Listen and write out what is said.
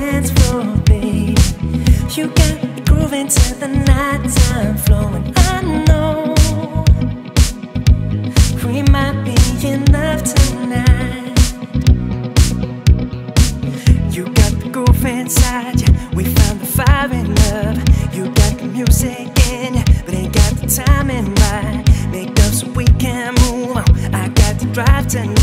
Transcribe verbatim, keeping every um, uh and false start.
dance floor, baby. You got me grooving to the nighttime flowing. I know we might be enough tonight. You got the groove inside you, we found the fire in love. You got the music in you, but ain't got the timing right. Make up so we can move on. I got the drive tonight.